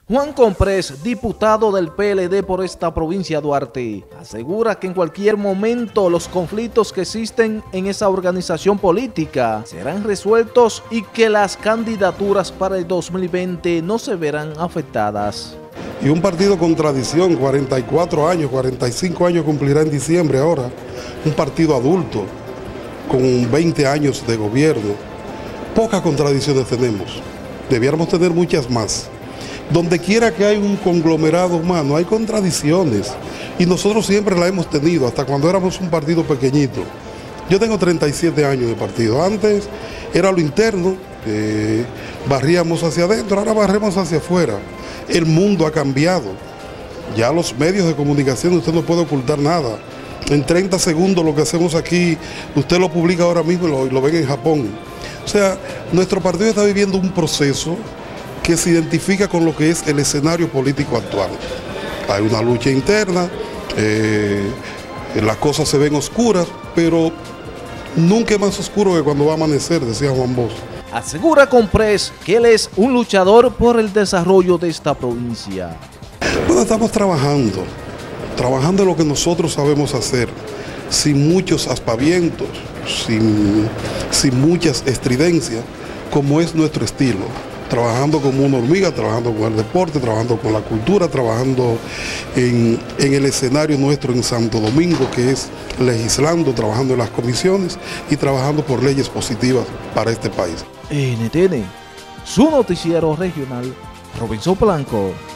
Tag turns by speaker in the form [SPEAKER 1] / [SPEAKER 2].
[SPEAKER 1] Juan Comprés, diputado del PLD por esta provincia de Duarte, asegura que en cualquier momento los conflictos que existen en esa organización política serán resueltos y que las candidaturas para el 2020 no se verán afectadas.
[SPEAKER 2] Y un partido con tradición, 44 años, 45 años cumplirá en diciembre ahora, un partido adulto, con 20 años de gobierno. Pocas contradicciones tenemos, debiéramos tener muchas más. Donde quiera que hay un conglomerado humano, hay contradicciones. Y nosotros siempre la hemos tenido, hasta cuando éramos un partido pequeñito. Yo tengo 37 años de partido. Antes era lo interno, barríamos hacia adentro, ahora barremos hacia afuera. El mundo ha cambiado. Ya los medios de comunicación, usted no puede ocultar nada. En 30 segundos lo que hacemos aquí, usted lo publica ahora mismo y lo ven en Japón. O sea, nuestro partido está viviendo un proceso que se identifica con lo que es el escenario político actual. Hay una lucha interna, las cosas se ven oscuras, pero nunca es más oscuro que cuando va a amanecer, decía Juan Bosch.
[SPEAKER 1] Asegura Comprés que él es un luchador por el desarrollo de esta provincia.
[SPEAKER 2] Bueno, estamos trabajando en lo que nosotros sabemos hacer, sin muchos aspavientos, sin muchas estridencias, como es nuestro estilo. Trabajando como una hormiga, trabajando con el deporte, trabajando con la cultura, trabajando en el escenario nuestro en Santo Domingo, que es legislando, trabajando en las comisiones y trabajando por leyes positivas para este país.
[SPEAKER 1] NTN, su noticiero regional, Robinson Blanco.